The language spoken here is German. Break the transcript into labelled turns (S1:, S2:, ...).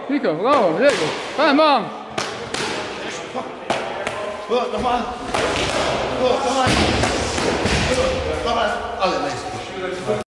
S1: Nico, bravo, sehr gut. Bam, bam.
S2: So, nochmal. So, nochmal.